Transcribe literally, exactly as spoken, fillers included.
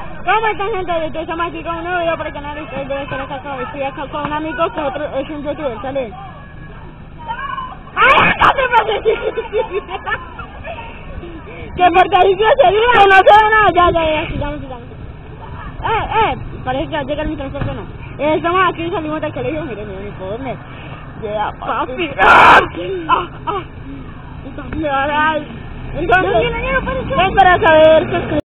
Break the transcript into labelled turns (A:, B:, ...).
A: ¿Cómo están, gente? Yo estamos aquí con un nuevo video para el canal. Ustedes deben estar acá. Estoy acá con un amigo que otro es un youtuber, ¿sale? ¡Ay, no te pases! Que porque ahí se sería, no se ve nada. Ya, ya, ya, sigamos, sigamos. Eh, eh, parece que llega el micrófono, no. Eh, estamos aquí, salimos del colegio. Miren, miren, uniforme. Ya, papi. ¡Ah! ¡Ah! ¡Ah! Entonces, ven para saber que